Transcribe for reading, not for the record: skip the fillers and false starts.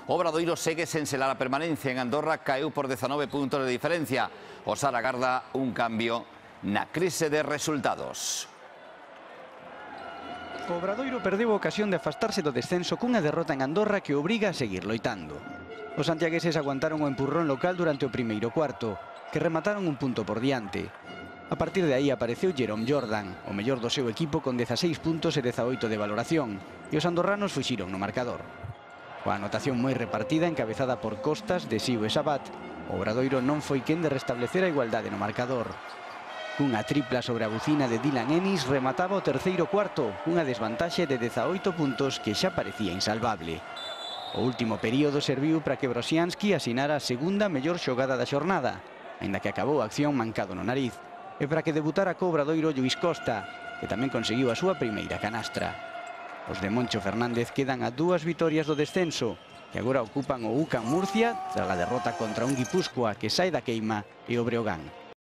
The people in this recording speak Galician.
O Obradoiro segue sen selar a permanencia en Andorra, caeu por 19 puntos de diferencia. O Sar agarda un cambio na crise de resultados. O Obradoiro perdeu a ocasión de afastarse do descenso cunha derrota en Andorra que obriga a seguir loitando. Os santiagueses aguantaron o empurrón local durante o primeiro cuarto, que remataron un punto por diante. A partir de aí apareceu Jerome Jordan, o mellor do seu equipo con 16 puntos e 18 de valoración, e os andorranos fuxiron no marcador. Coa anotación moi repartida encabezada por Costas, Desiu e Sabat, o Obradoiro non foi quen de restablecer a igualdade no marcador. Cunha tripla sobre a bucina de Dylan Ennis remataba o terceiro cuarto, cunha desvantaxe de 18 puntos que xa parecía insalvable. O último período serviu para que Brosianski asinara a segunda mellor xogada da xornada, aínda que acabou a acción mancado no nariz, e para que debutara co Obradoiro Lluís Costa, que tamén conseguiu a súa primeira canastra. Os de Moncho Fernández quedan a 2 vitorias do descenso, que agora ocupan o UCAM Murcia tras a derrota contra un Guipúzcoa que sae da queima e o Breogán.